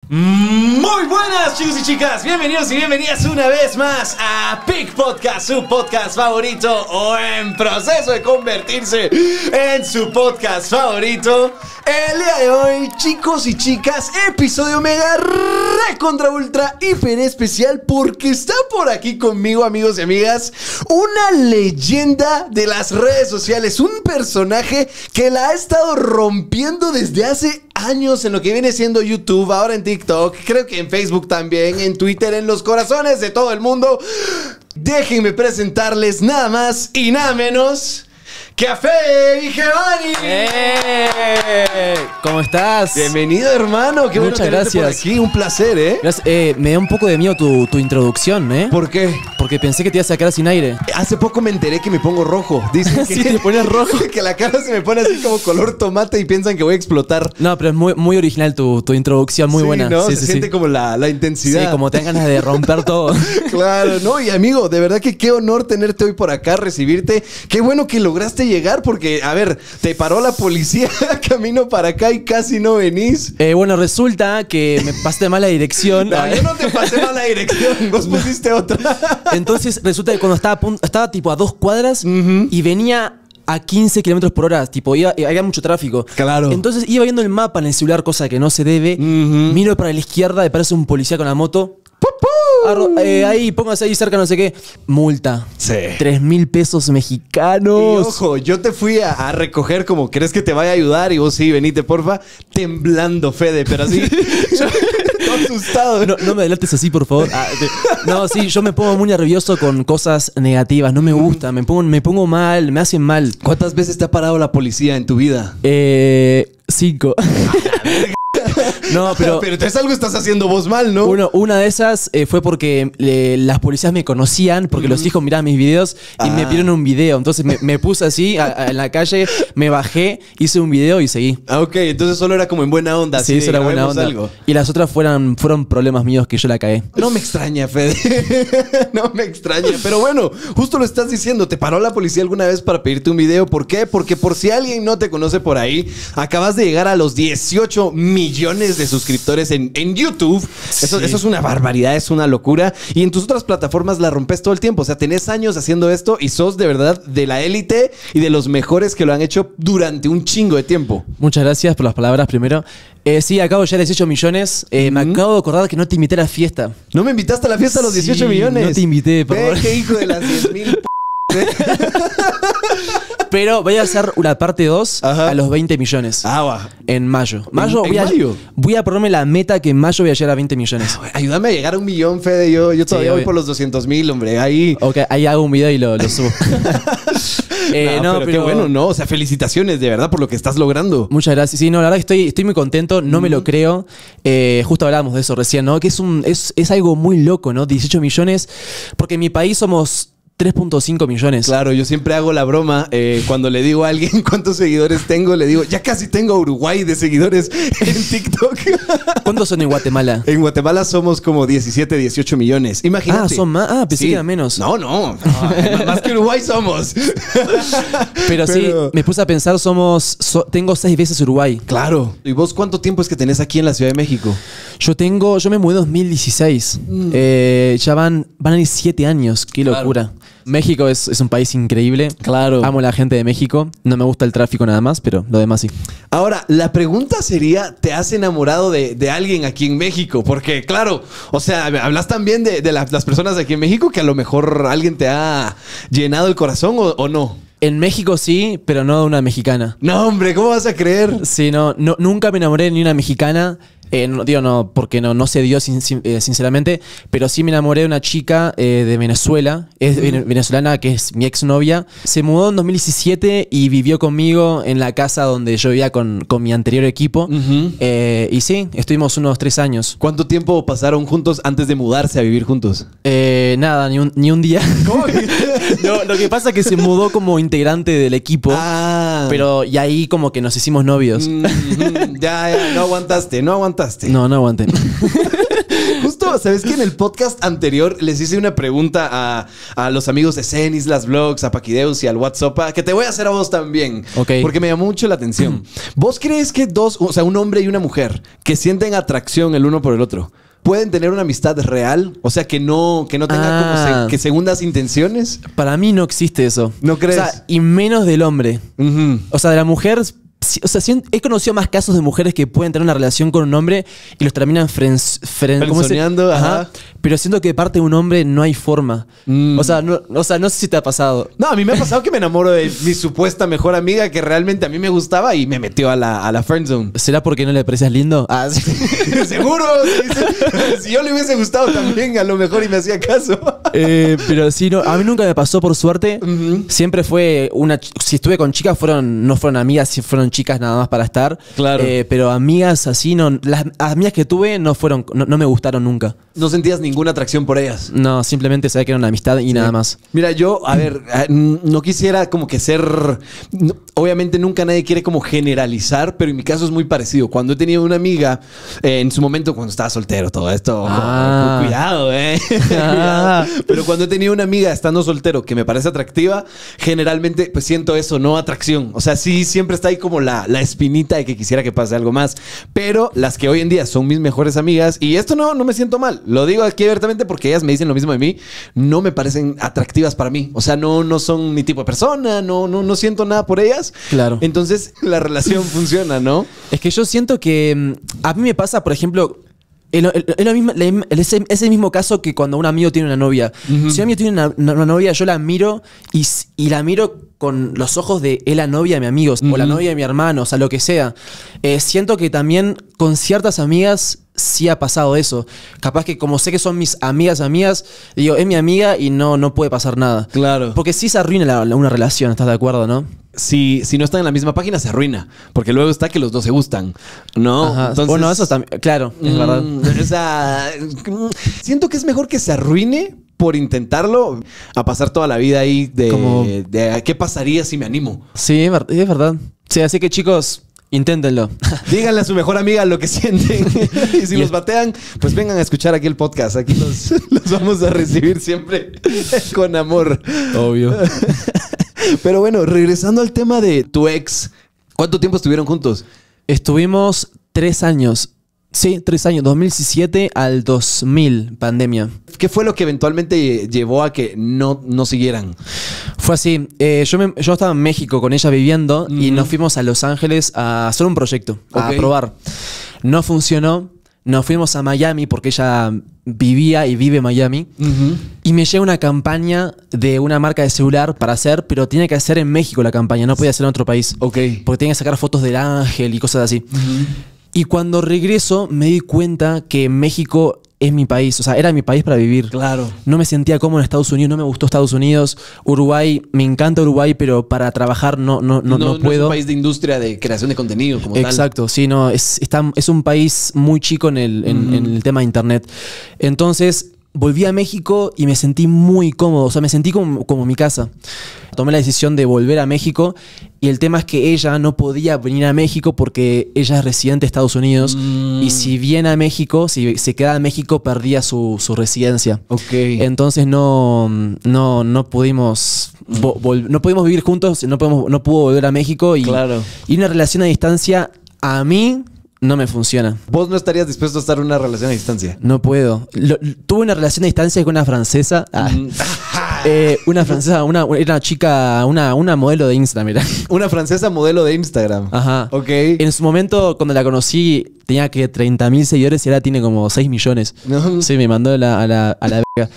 Muy buenas chicos y chicas, bienvenidos y bienvenidas una vez más a Peak Podcast, su podcast favorito o en proceso de convertirse en su podcast favorito. El día de hoy, chicos y chicas, episodio mega recontra ultra hiper especial porque está por aquí conmigo, amigos y amigas, una leyenda de las redes sociales, un personaje que la ha estado rompiendo desde hace años en lo que viene siendo YouTube, ahora en TikTok, creo que en Facebook también, en Twitter, en los corazones de todo el mundo. Déjenme presentarles nada más y nada menos que a Fede Vigevani. ¿Cómo estás? Bienvenido, hermano. Qué bueno Muchas tenerte por gracias. aquí. Un placer, ¿eh? Gracias. Me da un poco de miedo tu introducción, ¿eh? ¿Por qué? Porque pensé que te ibas a quedar sin aire. Hace poco me enteré que me pongo rojo. Dicen que Sí, te pones rojo. que la cara se me pone así como color tomate y piensan que voy a explotar. No, pero es muy original tu introducción, muy Sí, buena. ¿no? Sí, Se siente como la intensidad. Sí, como te dan ganas de romper todo. Claro, ¿no? Y amigo, de verdad que qué honor tenerte hoy por acá, recibirte. Qué bueno que lograste llegar porque, a ver, te paró la policía camino para acá y casi no venís. Bueno, resulta que me pasaste mal la dirección. No, yo no te pasé mal la dirección, vos pusiste otra. Entonces resulta que cuando estaba tipo a 2 cuadras y venía a 15 kilómetros por hora, tipo, había mucho tráfico. Claro. Entonces iba viendo el mapa en el celular, cosa que no se debe. Miro para la izquierda, me parece un policía con la moto. Ahí, póngase ahí cerca, no sé qué. Multa. Sí. 3,000 pesos Y mexicanos. ojo, yo te fui a recoger como, ¿crees que te vaya a ayudar? Y vos sí, venite, porfa. Temblando, Fede, pero así. Todo asustado. No me adelantes así, por favor. No, sí, yo me pongo muy nervioso con cosas negativas. No me gusta, me pongo mal, me hacen mal. ¿Cuántas veces te ha parado la policía en tu vida? 5. No, pero entonces algo estás haciendo vos mal, ¿no? una de esas fue porque las policías me conocían, porque los hijos miraban mis videos y me pidieron un video. Entonces me puse así en la calle, me bajé, hice un video y seguí. Ah, ok, entonces solo era como en buena onda. Sí, eso era buena onda. Algo. Y las otras fueron problemas míos que yo la cagué. No me extraña, Fede. No me extraña. Pero bueno, justo lo estás diciendo. ¿Te paró la policía alguna vez para pedirte un video? ¿Por qué? Porque por si alguien no te conoce por ahí, acabas de llegar a los 18 millones de suscriptores en YouTube. Eso es una barbaridad, es una locura. Y en tus otras plataformas la rompes todo el tiempo. O sea, tenés años haciendo esto y sos de verdad de la élite y de los mejores que lo han hecho durante un chingo de tiempo. Muchas gracias por las palabras primero. Sí, acabo ya de 18 millones. Me acabo de acordar que no te invité a la fiesta. ¿No me invitaste a la fiesta a los 18 Sí, millones? no te invité, por favor. Qué hijo de las 10,000 Pero voy a hacer una parte 2 Ajá. a los 20 millones. va. En mayo. ¿En mayo? Voy a ponerme la meta que en mayo voy a llegar a 20 millones. Ayúdame a llegar a 1,000,000, Fede. Yo todavía voy obvio. por los 200,000, hombre. Ahí. Ok, ahí hago un video y lo subo. Pero qué bueno, ¿no? O sea, felicitaciones de verdad por lo que estás logrando. Muchas gracias. Sí, no, la verdad que estoy muy contento, no me lo creo. Justo hablábamos de eso recién, ¿no? Que es algo muy loco, ¿no? 18 millones, porque en mi país somos 3.5 millones. Claro, yo siempre hago la broma cuando le digo a alguien cuántos seguidores tengo, le digo, ya casi tengo a Uruguay de seguidores en TikTok. ¿Cuántos son en Guatemala? En Guatemala somos como 17, 18 o sea, hablas también de las personas aquí en México que a lo mejor alguien te ha llenado el corazón o no. En México sí, pero no de una mexicana. No, hombre, ¿cómo vas a creer? Sí, no, nunca me enamoré de ni una mexicana. No, porque no se dio sinceramente, pero sí me enamoré de una chica de Venezuela, es venezolana, que es mi exnovia. Se mudó en 2017 y vivió conmigo en la casa donde yo vivía con mi anterior equipo. Y sí, estuvimos unos 3 años. ¿Cuánto tiempo pasaron juntos antes de mudarse a vivir juntos? Nada, ni un día. ¿Cómo? No, lo que pasa es que se mudó como integrante del equipo, pero y ahí como que nos hicimos novios. Ya, no aguantaste. aguantaste. No, no aguanté. Justo, ¿sabes qué? En el podcast anterior les hice una pregunta a los amigos de Zen, Islas Vlogs, a Paquideus y al WhatsApp, que te voy a hacer a vos también. Ok. Porque me llamó mucho la atención. ¿Vos crees que un hombre y una mujer que sienten atracción el uno por el otro, pueden tener una amistad real? O sea, que no tenga que segundas intenciones. Para mí no existe eso. ¿No crees? O sea, y menos del hombre. Ujú. O sea, de la mujer... O sea, he conocido más casos de mujeres que pueden tener una relación con un hombre y los terminan ¿cómo se- Frenzoneando, ajá. Pero siento que de parte de un hombre no hay forma. O sea, no sé si te ha pasado. No, a mí me ha pasado que me enamoro de mi supuesta mejor amiga que realmente a mí me gustaba y me metió a la friendzone. ¿Será porque no le pareces lindo? Ah, sí. Seguro. Si yo le hubiese gustado también, a lo mejor y me hacía caso. Pero sí, no, a mí nunca me pasó, por suerte. Siempre fue si estuve con chicas, no fueron amigas, fueron chicas nada más para estar. Claro. Pero amigas así, no. Las amigas que tuve no me gustaron nunca. ¿No sentías ninguna atracción por ellas? No, simplemente sabía que era una amistad y nada más. Mira, yo, a ver, no quisiera como que obviamente nunca nadie quiere como generalizar, pero en mi caso es muy parecido. Cuando he tenido una amiga, en su momento cuando estaba soltero, todo esto, cuidado, cuidado. Pero cuando he tenido una amiga estando soltero que me parece atractiva, generalmente pues siento eso, no atracción. O sea, sí, siempre está ahí como la espinita de que quisiera que pase algo más. Pero las que hoy en día son mis mejores amigas, y esto no me siento mal, lo digo aquí abiertamente porque ellas me dicen lo mismo de mí, no me parecen atractivas para mí. O sea, no son mi tipo de persona, no siento nada por ellas. Claro. Entonces la relación funciona, ¿no? Es que yo siento que a mí me pasa, por ejemplo, es el mismo caso que cuando un amigo tiene una novia. Si un amigo tiene una novia, yo la miro y la miro con los ojos de la novia de mi amigo o la novia de mi hermano, o sea, lo que sea. Siento que también con ciertas amigas sí ha pasado eso. Capaz que como sé que son mis amigas, digo, es mi amiga y no puede pasar nada. Claro. Porque sí se arruina una relación, ¿estás de acuerdo, no? Si no están en la misma página, se arruina. Porque luego está que los dos se gustan, ¿no? Ajá. Entonces, Bueno, eso también, claro, es verdad. O sea, siento que es mejor que se arruine por intentarlo a pasar toda la vida ahí de qué pasaría si me animo. Sí, es verdad. Sí, así que chicos, inténtenlo. Díganle a su mejor amiga lo que sienten. Y si los batean, pues vengan a escuchar aquí el podcast. Aquí los vamos a recibir siempre con amor. Obvio. Pero bueno, regresando al tema de tu ex, ¿cuánto tiempo estuvieron juntos? Estuvimos 3 años. Sí, 3 años. 2017 al 2000, pandemia. ¿Qué fue lo que eventualmente llevó a que no siguieran? Fue así. Yo estaba en México con ella viviendo y nos fuimos a Los Ángeles a hacer un proyecto, a probar. No funcionó. Nos fuimos a Miami porque ella vivía y vive en Miami. Y me llega una campaña de una marca de celular para hacer, pero tiene que hacer en México la campaña. No podía hacer en otro país. Porque tiene que sacar fotos del ángel y cosas así. Y cuando regreso me di cuenta que México es mi país. O sea, era mi país para vivir. Claro. No me sentía cómodo en Estados Unidos, no me gustó Estados Unidos. Uruguay, me encanta Uruguay, pero para trabajar no puedo. No es un país de industria de creación de contenido como tal. Exacto, sí, no, es un país muy chico en el tema de internet. Entonces, volví a México y me sentí muy cómodo. O sea, me sentí como mi casa. Tomé la decisión de volver a México y el tema es que ella no podía venir a México porque ella es residente de Estados Unidos y si viene a México, si se queda en México, perdía su residencia. Entonces no pudimos vivir juntos, no pudo volver a México y una relación a distancia a mí no me funciona. ¿Vos no estarías dispuesto a estar en una relación a distancia? No puedo. Tuve una relación a distancia con una francesa. Una francesa, era una chica, una modelo de Instagram, mira. Una francesa modelo de Instagram. Ajá. En su momento, cuando la conocí, tenía que 30.000 seguidores y ahora tiene como 6 millones. Sí, me mandó a la verga.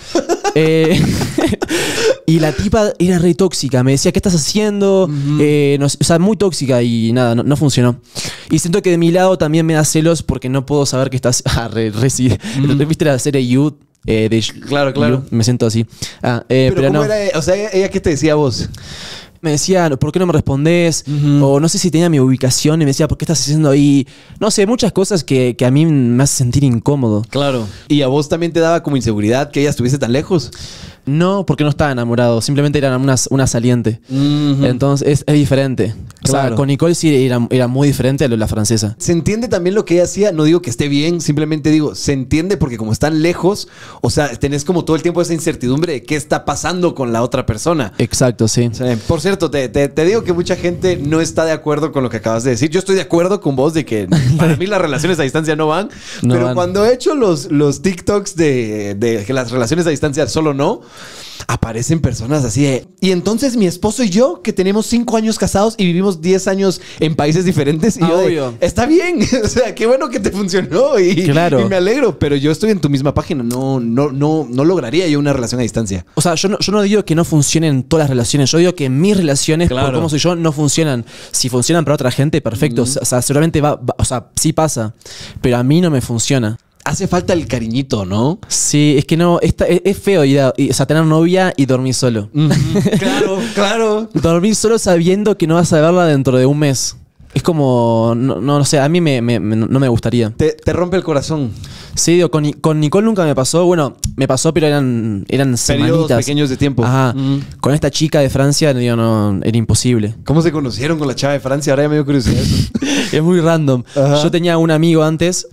Y la tipa era re tóxica. Me decía, ¿qué estás haciendo? O sea, muy tóxica y nada, no funcionó. Y siento que de mi lado también me da celos porque no puedo saber que estás... ¿Viste la serie You? Claro. You? Me siento así. Pero ¿cómo no era? O sea, ¿ella qué te decía a vos? Me decía, ¿por qué no me respondés? O no sé si tenía mi ubicación y me decía, ¿por qué estás haciendo ahí? No sé, muchas cosas que a mí me hacen sentir incómodo. Claro. ¿Y a vos también te daba como inseguridad que ella estuviese tan lejos? No, porque no estaba enamorado. Simplemente era una saliente. Entonces es diferente. O sea, Claro. con Nicole sí era muy diferente a lo de la francesa. Se entiende también lo que ella hacía. No digo que esté bien, simplemente digo, se entiende porque como están lejos, o sea, tenés como todo el tiempo esa incertidumbre de qué está pasando con la otra persona. Exacto, sí. O sea, por cierto, te digo que mucha gente no está de acuerdo con lo que acabas de decir. Yo estoy de acuerdo con vos de que para mí las relaciones a distancia no van. No pero van. cuando he hecho los TikToks de que las relaciones a distancia solo no, aparecen personas así de, y entonces mi esposo y yo, que tenemos 5 años casados y vivimos 10 años en países diferentes, y yo de, Obvio. está bien, o sea, qué bueno que te funcionó y, Claro. y me alegro, pero yo estoy en tu misma página, no lograría yo una relación a distancia. O sea, yo no digo que no funcionen todas las relaciones. Yo digo que mis relaciones, Claro. por cómo soy yo, no funcionan. Si funcionan para otra gente, perfecto. O sea, seguramente o sea, sí pasa. Pero a mí no me funciona. Hace falta el cariñito, ¿no? Sí, es que no, es feo o sea, tener novia y dormir solo. Claro, claro. Dormir solo sabiendo que no vas a verla dentro de un mes. Es como, no sé, a mí no me gustaría. Te rompe el corazón. Sí, digo, con Nicole nunca me pasó. Bueno, me pasó, pero eran Periodos semanitas. pequeños de tiempo. Ajá. Con esta chica de Francia, digo, no, era imposible. ¿Cómo se conocieron con la chava de Francia? Ahora ya me dio curiosidad eso. Es muy random. Ajá. Yo tenía un amigo antes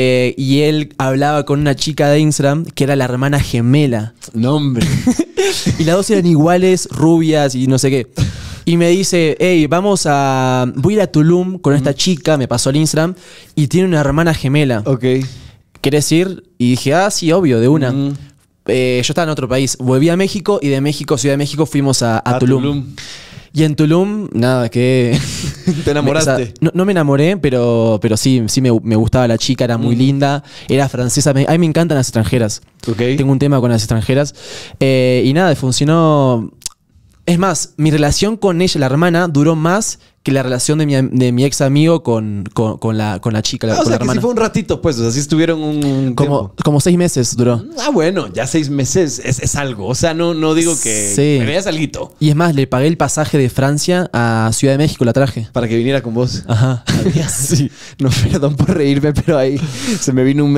y él hablaba con una chica de Instagram que era la hermana gemela. No, hombre. Y las dos eran iguales, rubias y no sé qué. Y me dice, hey, voy a ir a Tulum con esta chica, me pasó el Instagram, y tiene una hermana gemela. Ok. ¿Querés ir? Y dije, sí, obvio, de una. Yo estaba en otro país. Volví a México y de México, Ciudad de México, fuimos a Tulum. Y en Tulum, nada, que... Te enamoraste. O sea, no me enamoré, pero sí me gustaba la chica, era muy linda, era francesa. A mí me encantan las extranjeras. Ok. Tengo un tema con las extranjeras. Y nada, funcionó... Es más, mi relación con ella, la hermana, duró más que la relación de mi ex amigo con la chica, O con la sea, que hermana. sí fue un ratito, pues. O sea, sí estuvieron un tiempo. Como 6 meses duró. Bueno, ya 6 meses es algo. O sea, no digo que Sí. me veas alguito Y es más, le pagué el pasaje de Francia a Ciudad de México, la traje. para que viniera con vos. Ajá. Sí. No, perdón por reírme, pero ahí se me vino un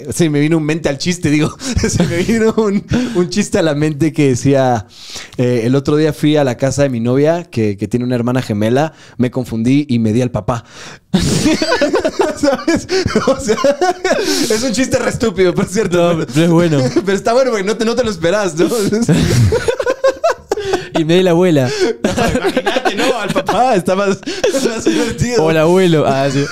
mente al chiste, digo. Se me vino un chiste a la mente que decía, el otro día fui a la casa de mi novia, que tiene una hermana gemela, me confundí y me di al papá. ¿Sabes? O sea, es un chiste re estúpido, por cierto. No, pero es bueno. Pero está bueno porque no te lo esperás, ¿no? Y me di la abuela. Imagínate, ¿no? Al papá está más divertido. O el abuelo. Ah, sí.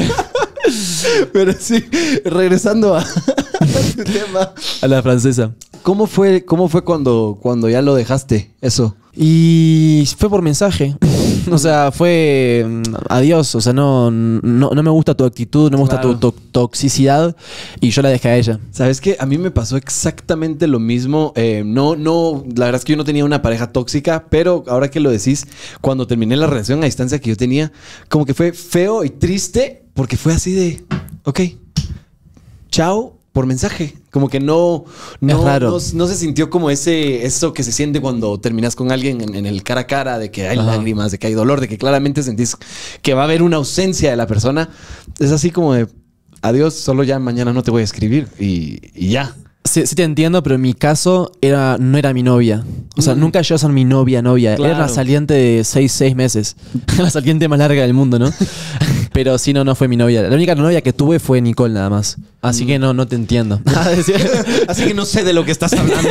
Pero sí, regresando a tu tema. A la francesa. ¿Cómo fue cuando ya lo dejaste? Eso. Y fue por mensaje. O sea, fue adiós. O sea, no me gusta tu actitud, no me gusta Claro. tu toxicidad. Y yo la dejé a ella. ¿Sabes qué? A mí me pasó exactamente lo mismo. La verdad es que yo no tenía una pareja tóxica, pero ahora que lo decís, cuando terminé la relación a distancia que yo tenía, como que fue feo y triste porque fue así de, ok, chao. Por mensaje, como que no raro. no se sintió como eso que se siente cuando terminas con alguien en el cara a cara, de que hay Ajá. lágrimas, de que hay dolor, de que claramente sentís que va a haber una ausencia de la persona. Es así como de adiós, solo ya mañana no te voy a escribir y ya. Sí te entiendo, pero en mi caso no era mi novia. O sea, nunca llegó a ser mi novia. Claro. Era una saliente de 6 meses. La saliente más larga del mundo, ¿no? Pero sí, no fue mi novia. La única novia que tuve fue Nicole nada más. Así que no te entiendo. Así que no sé de lo que estás hablando.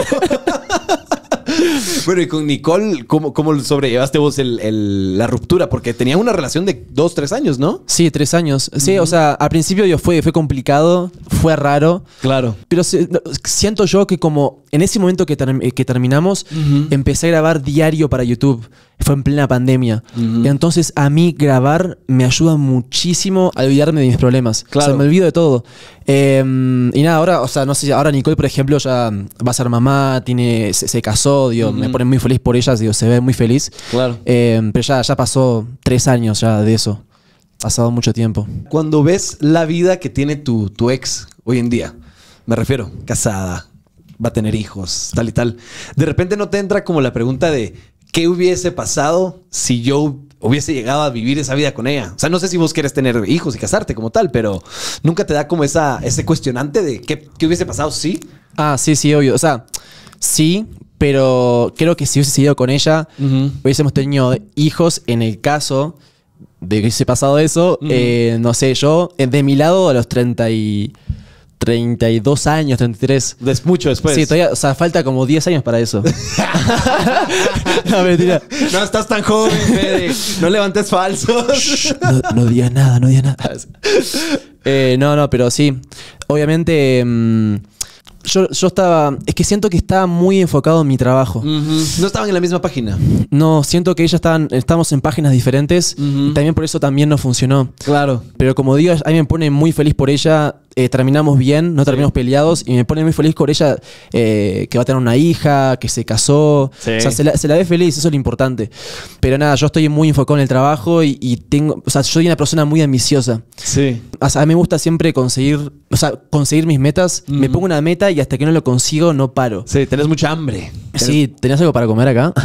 Bueno, y con Nicole, ¿cómo sobrellevaste vos la ruptura? Porque tenías una relación de 2-3 años, ¿no? Sí, 3 años. Sí, o sea, al principio fue complicado, fue raro. Claro. Pero siento yo que como en ese momento que terminamos, empecé a grabar diario para YouTube. Fue en plena pandemia. Entonces a mí grabar me ayuda muchísimo a olvidarme de mis problemas. Claro. O sea, me olvido de todo. Y nada, ahora, o sea, no sé, ahora Nicole, por ejemplo, ya va a ser mamá, se casó, digo, me pone muy feliz por ella, digo, se ve muy feliz. Claro. Pero ya pasó 3 años ya de eso. Pasado mucho tiempo. Cuando ves la vida que tiene tu ex hoy en día, me refiero, casada, va a tener hijos, tal y tal, de repente no te entra como la pregunta de ¿qué hubiese pasado si yo hubiese llegado a vivir esa vida con ella? O sea, no sé si vos quieres tener hijos y casarte como tal, pero nunca te da como ese cuestionante de qué hubiese pasado si. Sí, obvio. O sea, sí, Pero creo que si hubiese seguido con ella, hubiésemos tenido hijos en el caso de que hubiese pasado eso. No sé, yo de mi lado a los 32 años, 33. Mucho después. Sí, todavía, o sea, falta como 10 años para eso. No, mentira. No estás tan joven, Fede. No levantes falsos. No digas nada, no digas nada. No, pero sí. Obviamente, yo estaba... Es que siento que estaba muy enfocado en mi trabajo. No estaban en la misma página. No, siento que ellas estamos en páginas diferentes. Y también por eso también no funcionó. Claro. Pero como digo, a mí me pone muy feliz por ella. Terminamos bien, no terminamos peleados. Y me pone muy feliz por ella que va a tener una hija, que se casó. Sí. O sea, se la ve feliz, eso es lo importante. Pero nada, yo estoy muy enfocado en el trabajo y tengo... O sea, yo soy una persona muy ambiciosa. Sí. O sea, a mí me gusta siempre conseguir mis metas. Me pongo una meta y hasta que no lo consigo, no paro. Sí, tenés mucha hambre. Sí, ¿tenés algo para comer acá?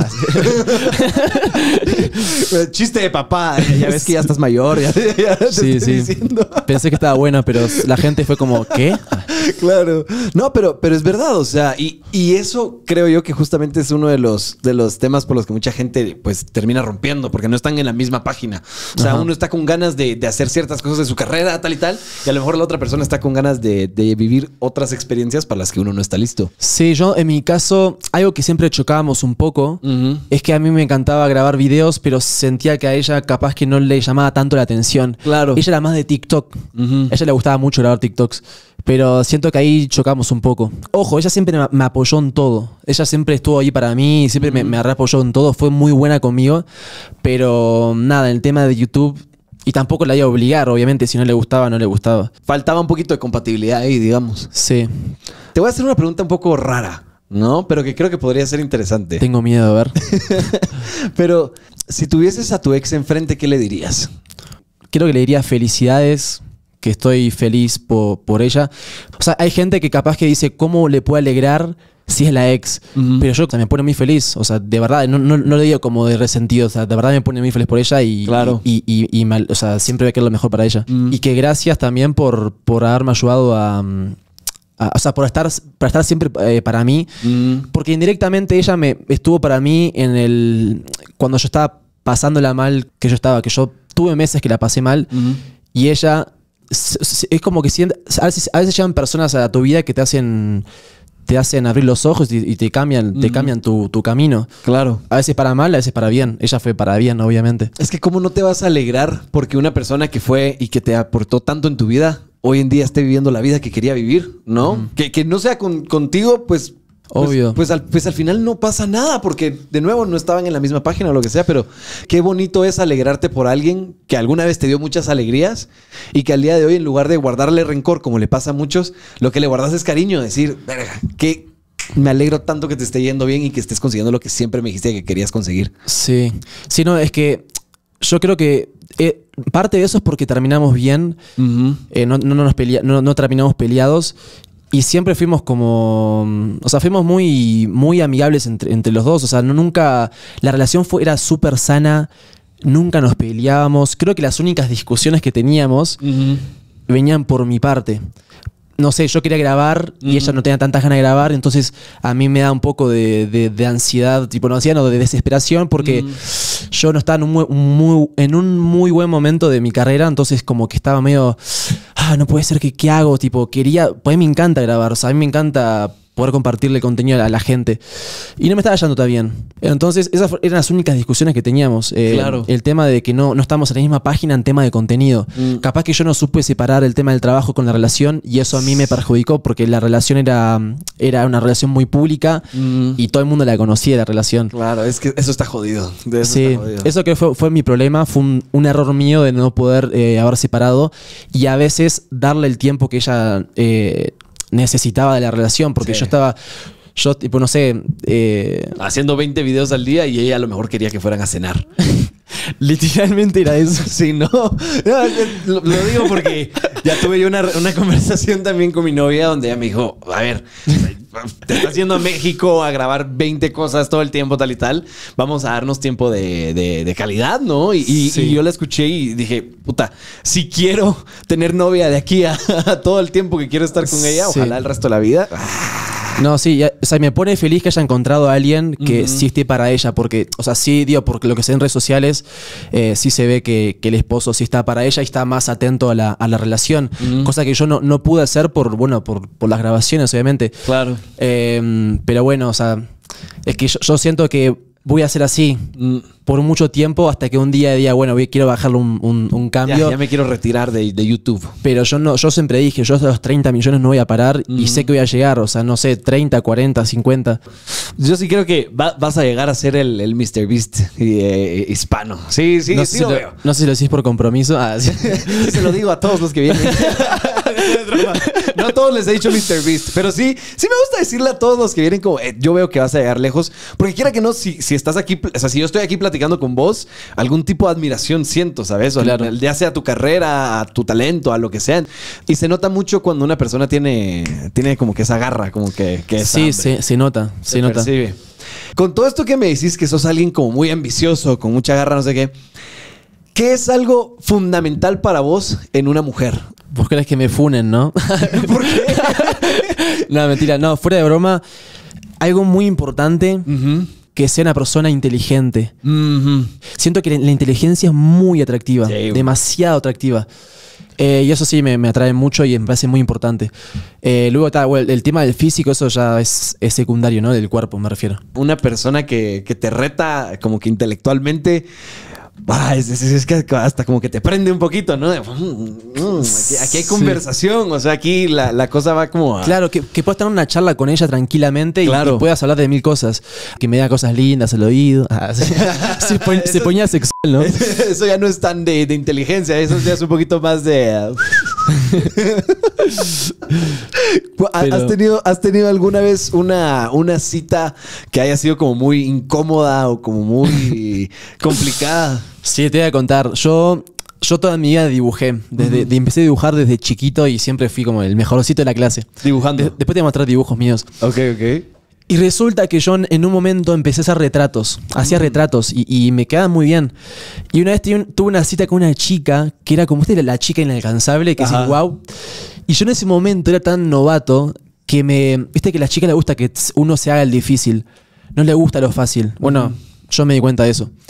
Chiste de papá. Ya ves que ya estás mayor. Ya sí. Diciendo. Pensé que estaba buena, pero la gente fue como, ¿qué? Claro. No, pero es verdad. O sea, y eso creo yo que justamente es uno de los temas por los que mucha gente pues termina rompiendo, porque no están en la misma página. O sea, uno está con ganas de hacer ciertas cosas de su carrera, tal y tal, y a lo mejor la otra persona está con ganas de vivir otras experiencias para las que uno no está listo. Sí, yo en mi caso, algo que siempre chocábamos un poco es que a mí me encantaba grabar videos, pero sentía que a ella capaz que no le llamaba tanto la atención. Claro. Ella era más de TikTok. A ella le gustaba mucho grabar TikToks. Pero siento que ahí chocamos un poco. Ojo, ella siempre me apoyó en todo. Ella siempre estuvo ahí para mí, siempre me apoyó en todo. Fue muy buena conmigo. Pero nada, en el tema de YouTube... Y tampoco la iba a obligar, obviamente. Si no le gustaba, no le gustaba. Faltaba un poquito de compatibilidad ahí, digamos. Sí. Te voy a hacer una pregunta un poco rara, ¿no? Pero que creo que podría ser interesante. Tengo miedo, a ver. Pero si tuvieses a tu ex enfrente, ¿qué le dirías? Creo que le diría felicidades, que estoy feliz por ella. O sea, hay gente que capaz que dice, ¿cómo le puede alegrar si es la ex? Pero yo me pone muy feliz. O sea, de verdad, no lo digo como de resentido. O sea, de verdad me pone muy feliz por ella y, claro. O sea, siempre voy a querer lo mejor para ella. Y que gracias también por haberme ayudado o sea, por estar siempre para mí. Porque indirectamente ella estuvo para mí cuando yo estaba pasándola mal, que yo tuve meses que la pasé mal. Y ella es como que a veces llegan personas a tu vida que te hacen abrir los ojos y te cambian tu camino. Claro. A veces para mal, a veces para bien. Ella fue para bien, obviamente. Es que cómo no te vas a alegrar porque una persona que fue y que te aportó tanto en tu vida, hoy en día esté viviendo la vida que quería vivir, ¿no? Que no sea contigo, pues... Obvio. Pues al final no pasa nada porque de nuevo no estaban en la misma página o lo que sea, pero qué bonito es alegrarte por alguien que alguna vez te dio muchas alegrías y que al día de hoy, en lugar de guardarle rencor como le pasa a muchos, lo que le guardas es cariño, decir, verga, que me alegro tanto que te esté yendo bien y que estés consiguiendo lo que siempre me dijiste que querías conseguir. Sí. Sí, no, es que yo creo que parte de eso es porque terminamos bien, no terminamos peleados. Y siempre fuimos fuimos muy, muy amigables entre los dos. O sea, nunca... La relación era súper sana. Nunca nos peleábamos. Creo que las únicas discusiones que teníamos venían por mi parte. No sé, yo quería grabar y ella no tenía tantas ganas de grabar. Entonces a mí me da un poco de ansiedad. Tipo, no ansiedad, no, de desesperación. Porque yo no estaba en un muy buen momento de mi carrera. Entonces como que estaba medio... no puede ser que ¿qué hago? Tipo, pues a mí me encanta grabar, o sea, a mí me encanta poder compartirle contenido a la gente. Y no me estaba yendo tan bien. Entonces, esas eran las únicas discusiones que teníamos. Claro. El tema de que no estamos en la misma página en tema de contenido. Capaz que yo no supe separar el tema del trabajo con la relación y eso a mí me perjudicó porque la relación era una relación muy pública y todo el mundo la conocía, la relación. Claro, es que eso está jodido. Eso que fue mi problema, fue un error mío de no poder haber separado y a veces darle el tiempo que ella necesitaba de la relación, porque yo tipo, no sé... haciendo 20 videos al día y ella a lo mejor quería que fueran a cenar. Literalmente era eso. Sí, no lo digo porque ya tuve yo una conversación también con mi novia donde ella me dijo, a ver, te estás yendo a México a grabar 20 cosas todo el tiempo, tal y tal. Vamos a darnos tiempo de calidad, ¿no? Y yo la escuché y dije, puta, si quiero tener novia de aquí a todo el tiempo que quiero estar con ella, ojalá el resto de la vida. No, sí, o sea, me pone feliz que haya encontrado a alguien que sí esté para ella, porque, o sea, sí, digo, porque lo que se ve en redes sociales, sí se ve que el esposo sí está para ella y está más atento a la relación, cosa que yo no pude hacer por las grabaciones, obviamente. Claro. Pero bueno, o sea, es que yo siento que voy a ser así por mucho tiempo hasta que un día diga, bueno, quiero bajarle un cambio. Ya me quiero retirar de YouTube. Pero yo siempre dije, yo hasta los 30 millones no voy a parar y sé que voy a llegar, o sea, no sé, 30, 40, 50. Yo sí creo que vas a llegar a ser el MrBeast hispano. Sí, no sé lo veo. No sé si lo decís por compromiso. Sí. Se lo digo a todos los que vienen. No a todos les he dicho MrBeast, pero sí me gusta decirle a todos los que vienen como, yo veo que vas a llegar lejos, porque quiera que no, si estás aquí, o sea, si yo estoy aquí platicando con vos, algún tipo de admiración siento, ¿sabes? O claro. Ya sea a tu carrera, a tu talento, a lo que sea. Y se nota mucho cuando una persona tiene como que esa garra, como que sí, se nota, se nota. Percibe. Con todo esto que me decís que sos alguien como muy ambicioso, con mucha garra, no sé qué, ¿qué es algo fundamental para vos en una mujer? Vos crees que me funen, ¿no? ¿Por qué? No, mentira. No, fuera de broma, algo muy importante, que sea una persona inteligente. Siento que la inteligencia es muy atractiva, demasiado atractiva. Y eso sí me atrae mucho y me parece muy importante. Luego está el tema del físico, eso ya es secundario, ¿no? Del cuerpo, me refiero. Una persona que te reta como que intelectualmente... es que hasta como que te prende un poquito, ¿no? Aquí hay conversación, o sea, aquí la cosa va como... Claro, que puedas tener una charla con ella tranquilamente y puedas hablar de 1000 cosas. Que me diga cosas lindas al oído. Se ponía sexual, ¿no? Eso ya no es tan de inteligencia, eso ya es un poquito más de... ¿Has tenido alguna vez una cita que haya sido como muy incómoda o como muy complicada? Sí, te voy a contar. Yo toda mi vida dibujé. Empecé a dibujar desde chiquito y siempre fui como el mejorcito de la clase. ¿Dibujando? Después te voy a mostrar dibujos míos. Ok. Y resulta que yo en un momento empecé a hacer retratos. Hacía retratos y me quedaban muy bien. Y una vez tuve una cita con una chica que era como la chica inalcanzable, que es wow. Y yo en ese momento era tan novato que viste que a la chica le gusta que uno se haga el difícil. No le gusta lo fácil. Bueno, yo me di cuenta de eso.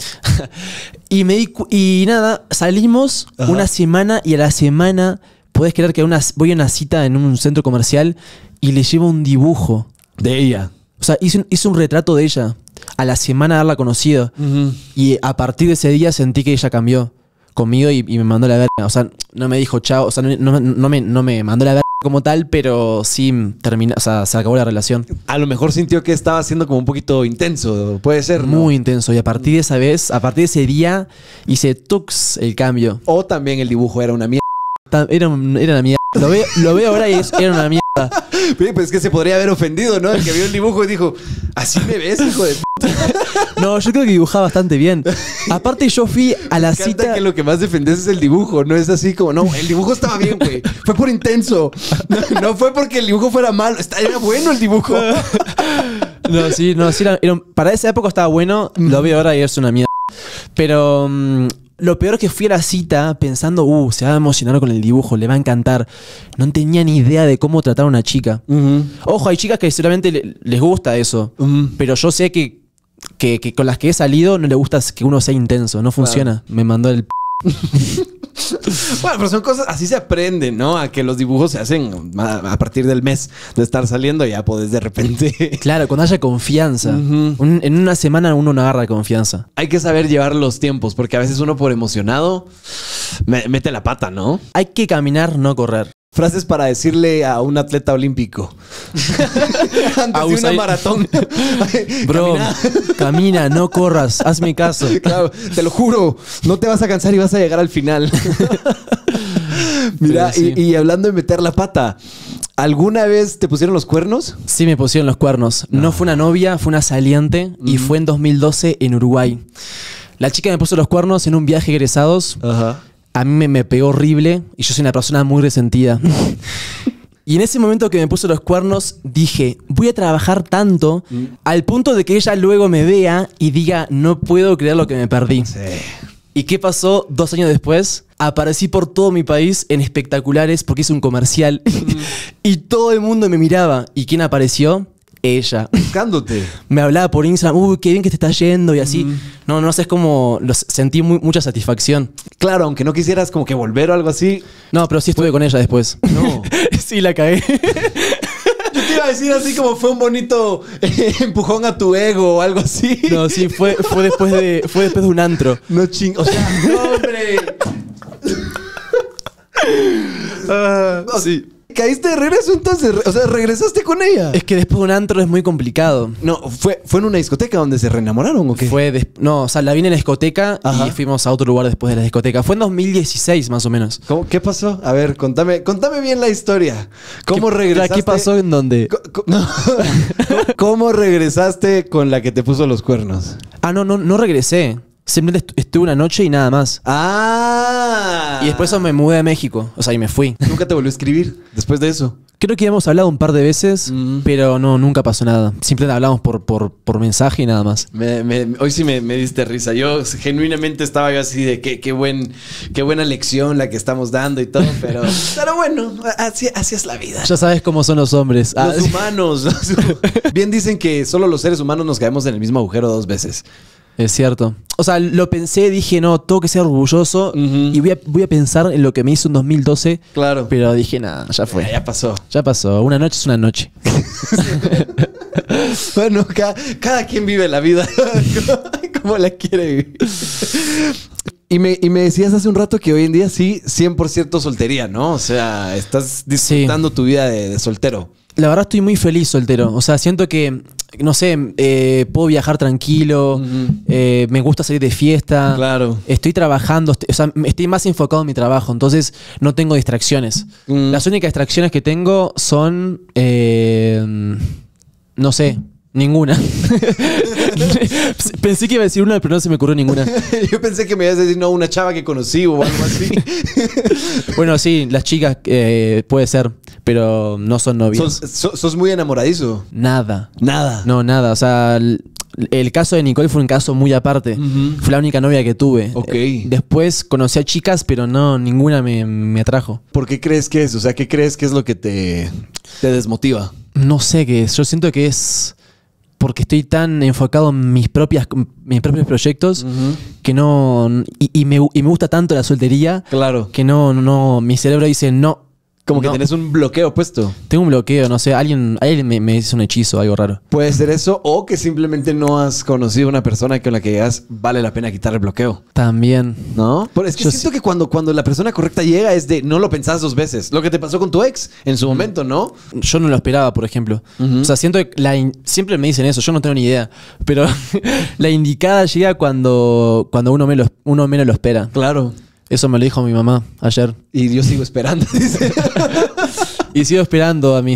Y nada, salimos una semana y a la semana podés creer que voy a una cita en un centro comercial y le llevo un dibujo. De ella. O sea, hice un retrato de ella a la semana de haberla conocido. Y a partir de ese día sentí que ella cambió conmigo y me mandó la verga. O sea, no me dijo chao. O sea, no me mandó la verga como tal, pero sí terminó, o sea, se acabó la relación. A lo mejor sintió que estaba siendo como un poquito intenso. Puede ser, ¿no? Muy intenso. Y a partir de esa vez, a partir de ese día, hice tux el cambio. O también el dibujo era una mierda. Era una mierda. Lo veo ahora y era una mierda. Pues es que se podría haber ofendido, ¿no? El que vio el dibujo y dijo, ¿así me ves, hijo de puta? No, yo creo que dibujaba bastante bien. Aparte yo fui a la cita... que lo que más defendes es el dibujo. No es así como, no, el dibujo estaba bien, güey. Fue por intenso. No fue porque el dibujo fuera malo. Era bueno el dibujo. No, sí para esa época estaba bueno. Lo veo ahora y es una mierda. Pero... lo peor es que fui a la cita pensando, se va a emocionar con el dibujo, le va a encantar. No tenía ni idea de cómo tratar a una chica. Ojo, hay chicas que seguramente les gusta eso. Pero yo sé que con las que he salido no le gusta que uno sea intenso. No funciona. Me mandó el... Bueno, pero son cosas, así se aprende, ¿no? A que los dibujos se hacen a partir del mes de estar saliendo, ya podés de repente. Claro, cuando haya confianza. En una semana uno no agarra confianza. Hay que saber llevar los tiempos, porque a veces uno por emocionado mete la pata, ¿no? Hay que caminar, no correr. Frases para decirle a un atleta olímpico antes de una maratón. Bro, camina, no corras, hazme caso. Claro, te lo juro, no te vas a cansar y vas a llegar al final. Mira, sí. y hablando de meter la pata, ¿alguna vez te pusieron los cuernos? Sí, me pusieron los cuernos. No fue una novia, fue una saliente y fue en 2012 en Uruguay. La chica me puso los cuernos en un viaje egresados. A mí me pegó horrible y yo soy una persona muy resentida. Y en ese momento que me puso los cuernos, dije, voy a trabajar tanto al punto de que ella luego me vea y diga, no puedo creer lo que me perdí. Sí. ¿Y qué pasó 2 años después? Aparecí por todo mi país en espectaculares porque hice un comercial y todo el mundo me miraba. ¿Y quién apareció? Ella. Buscándote. Me hablaba por Instagram, uy, qué bien que te está yendo y así. No sé, es como, sentí mucha satisfacción. Claro, aunque no quisieras como que volver o algo así. No, pero sí estuve con ella después. No. Sí, la cagué. Yo te iba a decir así como fue un bonito empujón a tu ego o algo así. No, sí, fue después de un antro. No ching... O sea, no, hombre. Sí. ¿Caíste de regreso entonces? O sea, ¿regresaste con ella? Es que después de un antro es muy complicado. No, ¿fue en una discoteca donde se reenamoraron o qué? No, o sea, la vi en la discoteca. Ajá. Y fuimos a otro lugar después de la discoteca. Fue en 2016 más o menos. ¿Qué pasó? A ver, contame bien la historia. ¿Cómo regresaste? ¿Qué pasó en dónde? ¿Cómo regresaste con la que te puso los cuernos? Ah, no regresé. Simplemente estuve una noche y nada más. ¡Ah! Y después me mudé a México. O sea, y me fui. ¿Nunca te volvió a escribir después de eso? Creo que habíamos hablado un par de veces, pero no, nunca pasó nada. Simplemente hablamos por mensaje y nada más. Hoy sí me diste risa. Yo genuinamente estaba yo así de qué buena lección la que estamos dando y todo, pero bueno, así es la vida. Ya sabes cómo son los hombres. Los humanos. Bien dicen que solo los seres humanos nos caemos en el mismo agujero 2 veces. Es cierto. O sea, lo pensé, dije, no, tengo que ser orgulloso y voy a pensar en lo que me hizo en 2012. Claro. Pero dije, nada, ya fue. Ya pasó. Ya pasó. Una noche es una noche. Bueno, cada quien vive la vida como la quiere vivir. Y me decías hace un rato que hoy en día sí, 100% soltería, ¿no? O sea, estás disfrutando tu vida de soltero. La verdad estoy muy feliz soltero. O sea, siento que, no sé, puedo viajar tranquilo. Me gusta salir de fiesta. Claro. Estoy trabajando. O sea, estoy más enfocado en mi trabajo. Entonces, no tengo distracciones. Las únicas distracciones que tengo son... no sé. Ninguna. Pensé que iba a decir una, pero no se me ocurrió ninguna. Yo pensé que me ibas a decir, no, una chava que conocí o algo así. Bueno, sí, las chicas puede ser, pero no son novias. ¿Sos muy enamoradizo? Nada. Nada. No, nada. O sea, el caso de Nicole fue un caso muy aparte. Fue la única novia que tuve. Ok. Después conocí a chicas, pero no, ninguna me atrajo. ¿Por qué crees que es? O sea, ¿qué crees que es lo que te desmotiva? No sé qué es. Yo siento que es... porque estoy tan enfocado en mis propios proyectos que no... Y me gusta tanto la soltería. Claro. Que mi cerebro dice no. Como que tenés un bloqueo puesto. Tengo un bloqueo, no sé. Alguien me dice un hechizo, algo raro. Puede ser eso, o que simplemente no has conocido a una persona con la que digas vale la pena quitar el bloqueo. También. ¿No? Pero es que siento que cuando la persona correcta llega es de no lo pensás 2 veces. Lo que te pasó con tu ex en su momento, ¿no? Yo no lo esperaba, por ejemplo. O sea, siento que siempre me dicen eso, yo no tengo ni idea. Pero la indicada llega cuando uno menos lo espera. Claro. Eso me lo dijo mi mamá ayer. Y yo sigo esperando, dice. Y sigo esperando a mis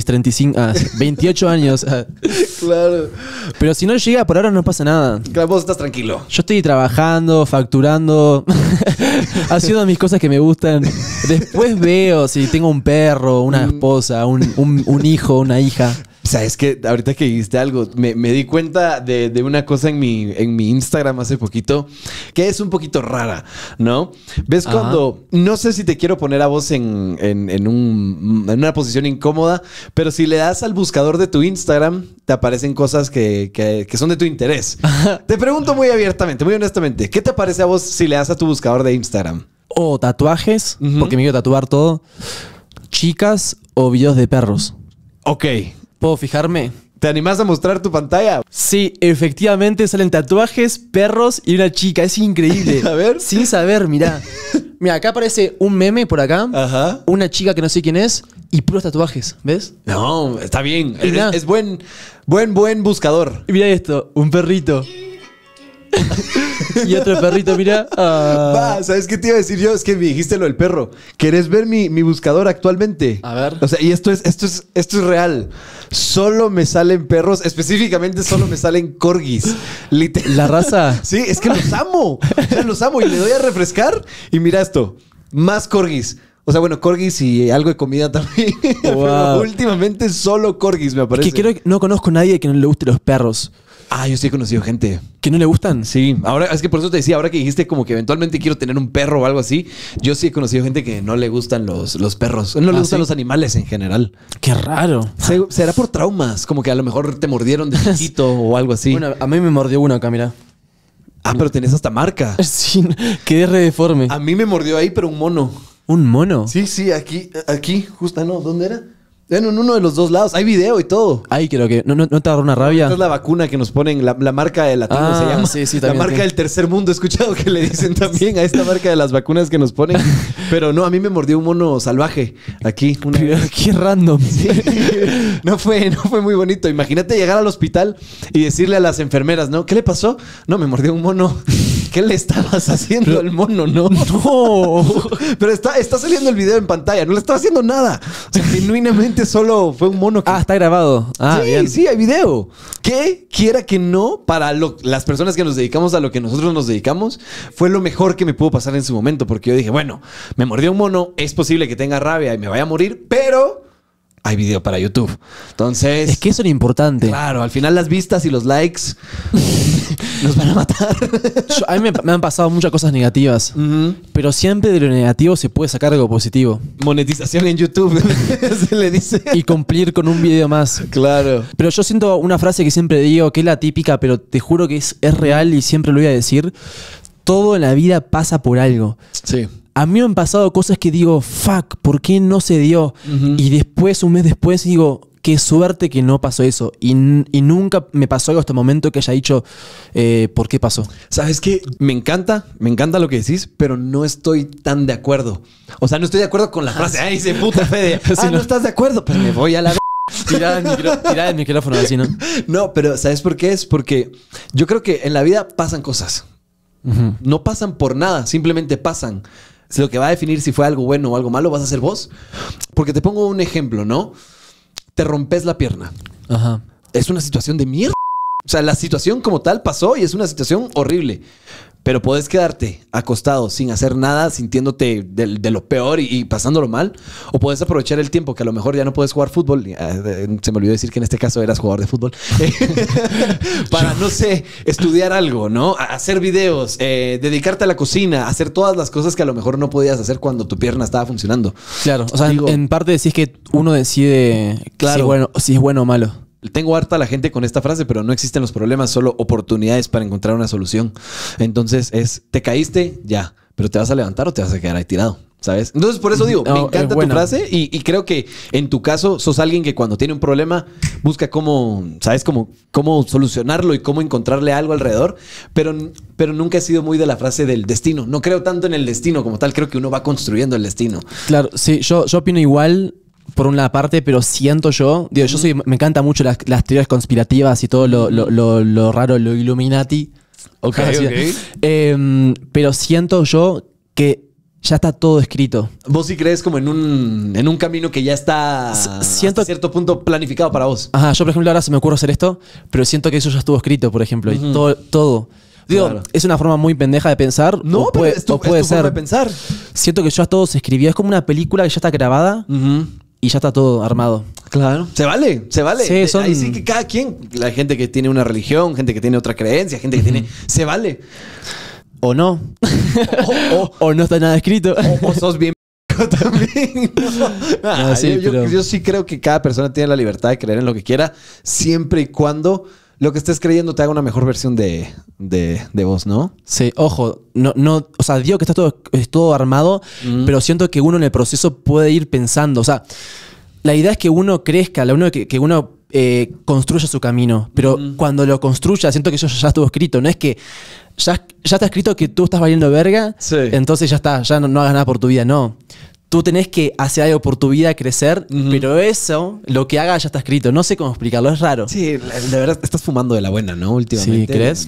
28 años. Claro. Pero si no llega, por ahora no pasa nada. Claro, vos estás tranquilo. Yo estoy trabajando, facturando, haciendo mis cosas que me gustan. Después veo si tengo un perro, una esposa, un hijo, una hija. O sea, es que ahorita que dijiste algo, me di cuenta de una cosa en mi Instagram hace poquito que es un poquito rara, ¿no? ¿Ves? Ajá. Cuando... No sé si te quiero poner a vos en una posición incómoda, pero si le das al buscador de tu Instagram, te aparecen cosas que son de tu interés. Te pregunto muy abiertamente, muy honestamente, ¿qué te aparece a vos si le das a tu buscador de Instagram? O tatuajes, porque me quiero tatuar todo. Chicas o videos de perros. Ok. ¿Puedo fijarme? ¿Te animás a mostrar tu pantalla? Sí, efectivamente salen tatuajes, perros y una chica. Es increíble. A ver. Sin saber, mirá. Mira, acá aparece un meme por acá. Ajá. Una chica que no sé quién es y puros tatuajes. ¿Ves? No, está bien. Mirá. Es buen buscador. Y mira esto, un perrito. Y otro perrito, mira. Va, ¿sabes qué te iba a decir yo? Es que me dijiste lo del perro. ¿Querés ver mi buscador actualmente? A ver. O sea, y esto es real. Solo me salen perros, específicamente solo me salen corgis. ¿La raza? Sí, es que los amo. O sea, los amo y le doy a refrescar y mira esto. Más corgis. O sea, bueno, corgis y algo de comida también. Wow. Pero últimamente solo corgis me aparece. Que creo que no conozco a nadie que no le guste los perros. Ah, yo sí he conocido gente. ¿Que no le gustan? Sí, ahora es que por eso te decía, ahora que dijiste como que eventualmente quiero tener un perro o algo así, yo sí he conocido gente que no le gustan los perros, no le gustan ¿sí? los animales en general. Qué raro. Será por traumas, como que a lo mejor te mordieron de chiquito o algo así. Bueno, a mí me mordió uno acá, mira. Ah, pero tenés hasta marca. Sí, quedé re deforme. A mí me mordió ahí, pero un mono. ¿Un mono? Sí, aquí, justo, ¿no? ¿Dónde era? En uno de los dos lados. Hay video y todo. Ay, creo que. ¿No te agarró una rabia? Esta es la vacuna que nos ponen, la marca de latino Ah, se llama. sí, la también, marca sí. del tercer mundo. He escuchado que le dicen también a esta marca de las vacunas que nos ponen. Pero no, a mí me mordió un mono salvaje aquí. Qué random. Sí. No fue muy bonito. Imagínate llegar al hospital y decirle a las enfermeras, ¿no? ¿Qué le pasó? No, me mordió un mono. ¿Qué le estabas haciendo al mono, no? No. Pero está saliendo el video en pantalla. No le estaba haciendo nada. O sea, genuinamente solo fue un mono que... Ah, está grabado. Ah, sí, bien. sí, hay video. Que quiera que no, para las personas que nos dedicamos a lo que nosotros nos dedicamos, fue lo mejor que me pudo pasar en su momento. Porque yo dije, bueno, me mordió un mono, es posible que tenga rabia y me vaya a morir, pero hay video para YouTube. Entonces... Es que eso era importante. Claro, al final las vistas y los likes nos van a matar. A mí me han pasado muchas cosas negativas. Pero siempre de lo negativo se puede sacar algo positivo. Monetización en YouTube, se le dice. Y cumplir con un video más. Claro. Pero yo siento una frase que siempre digo, que es la típica, pero te juro que es real y siempre lo voy a decir. Todo en la vida pasa por algo. Sí. A mí me han pasado cosas que digo, fuck, ¿por qué no se dio? Y después, un mes después, digo, qué suerte que no pasó eso. Y nunca me pasó algo hasta el momento que haya dicho, ¿por qué pasó? ¿Sabes qué? Me encanta lo que decís, pero no estoy tan de acuerdo. O sea, no estoy de acuerdo con la frase. Ay, dice puta Fede. Sí, No no. estás de acuerdo. Pues me voy a la... Tirá el micrófono así, ¿no? No, pero ¿sabes por qué? Es porque yo creo que en la vida pasan cosas. No pasan por nada, simplemente pasan. Es lo que va a definir si fue algo bueno o algo malo, vas a ser vos. Porque te pongo un ejemplo, ¿no? Te rompes la pierna. Ajá. Es una situación de mierda. O sea, la situación como tal pasó y es una situación horrible. Pero podés quedarte acostado sin hacer nada, sintiéndote de lo peor y pasándolo mal. O podés aprovechar el tiempo que a lo mejor ya no puedes jugar fútbol. Se me olvidó decir que en este caso eras jugador de fútbol. Para, no sé, estudiar algo, ¿no? Hacer videos, dedicarte a la cocina, hacer todas las cosas que a lo mejor no podías hacer cuando tu pierna estaba funcionando. Claro, o sea, Digo, en parte decís que uno decide Claro. si es bueno o malo. Tengo harta la gente con esta frase, pero no existen los problemas, solo oportunidades para encontrar una solución. Entonces te caíste, ya, pero te vas a levantar o te vas a quedar ahí tirado, ¿sabes? Entonces por eso digo, No, me encanta tu bueno. frase y creo que en tu caso sos alguien que cuando tiene un problema busca cómo, ¿sabes? Cómo solucionarlo y cómo encontrarle algo alrededor, pero nunca he sido muy de la frase del destino. No creo tanto en el destino como tal, creo que uno va construyendo el destino. Claro, sí, yo opino igual por una parte, pero siento yo, digo, me encantan mucho las teorías conspirativas y todo lo raro, lo Illuminati. Ok, Así. ok. Pero siento yo que ya está todo escrito. Vos sí crees como en un camino que ya está Siento hasta cierto punto planificado para vos. Ajá, yo por ejemplo ahora se me ocurre hacer esto, pero siento que eso ya estuvo escrito, por ejemplo, y todo. Digo, Claro. es una forma muy pendeja de pensar. No, o pero puede, es tu o puede forma ser. de pensar. Siento que ya todo se escribió. Es como una película que ya está grabada y ya está todo armado. Claro. Se vale, se vale. Sí, son- Ahí sí que cada quien, la gente que tiene una religión, gente que tiene otra creencia, gente que tiene... Se vale. O no. o no está nada escrito. O sos bien también. No. No, sí, pero- yo sí creo que cada persona tiene la libertad de creer en lo que quiera, siempre y cuando lo que estés creyendo te haga una mejor versión de vos, ¿no? Sí, ojo, no, o sea, digo que es todo armado, pero siento que uno en el proceso puede ir pensando. O sea, la idea es que uno crezca, que uno construya su camino. Pero cuando lo construya, siento que eso ya estuvo escrito. No es que ya está escrito que tú estás valiendo verga, Sí. entonces ya está, ya no hagas nada por tu vida. No. Tú tenés que hacer algo por tu vida, crecer, pero eso, lo que hagas ya está escrito. No sé cómo explicarlo, es raro. Sí, de verdad estás fumando de la buena, ¿no? Últimamente. Sí, ¿crees?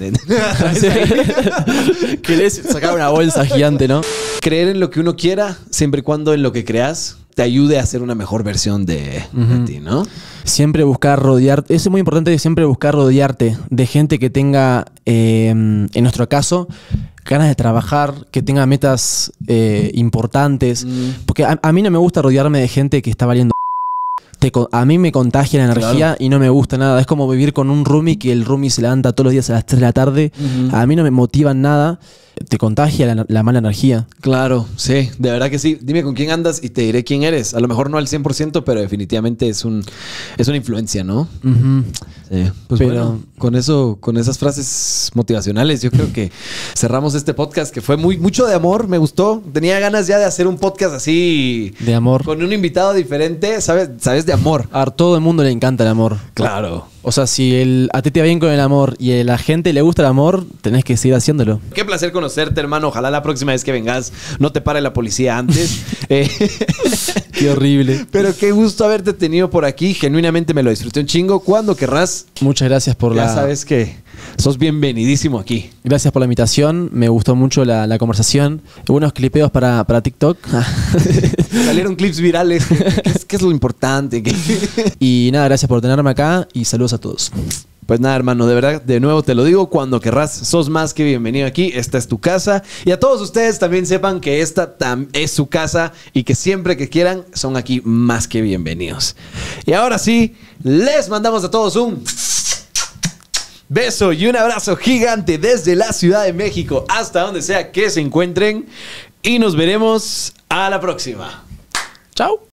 ¿Querés sacar una bolsa gigante, no? Creer en lo que uno quiera, siempre y cuando en lo que creas te ayude a ser una mejor versión de ti, ¿no? Siempre buscar rodearte. Eso es muy importante, siempre buscar rodearte de gente que tenga, en nuestro caso, ganas de trabajar, que tenga metas importantes. Porque a mí no me gusta rodearme de gente que está valiendo. a mí me contagia la energía y no me gusta nada. Es como vivir con un roomie que el roomie se levanta todos los días a las 3 de la tarde. A mí no me motivan nada. Te contagia la mala energía. Claro, sí, de verdad que sí. Dime con quién andas y te diré quién eres. A lo mejor no al 100%, pero definitivamente es una influencia, ¿no? Sí. Pues bueno, con esas frases motivacionales, yo creo que cerramos este podcast que fue mucho de amor, me gustó. Tenía ganas ya de hacer un podcast así. De amor. Con un invitado diferente, ¿sabes? De amor. A todo el mundo le encanta el amor. Claro. O sea, si a ti te va bien con el amor y a la gente le gusta el amor, tenés que seguir haciéndolo. Qué placer conocerte, hermano. Ojalá la próxima vez que vengas no te pare la policía antes. Qué horrible. Pero qué gusto haberte tenido por aquí. Genuinamente me lo disfruté un chingo. Cuando querrás. Muchas gracias por Ya sabes que sos bienvenidísimo aquí. Gracias por la invitación. Me gustó mucho la conversación. Unos clipeos para TikTok. Salieron clips virales. ¿Qué es lo importante? Y nada, gracias por tenerme acá y saludos a todos. Pues nada, hermano, de verdad, de nuevo te lo digo, cuando querrás, sos más que bienvenido aquí. Esta es tu casa. Y a todos ustedes también sepan que esta es su casa y que siempre que quieran son aquí más que bienvenidos. Y ahora sí, les mandamos a todos un beso y un abrazo gigante desde la Ciudad de México hasta donde sea que se encuentren. Y nos veremos a la próxima. Chao.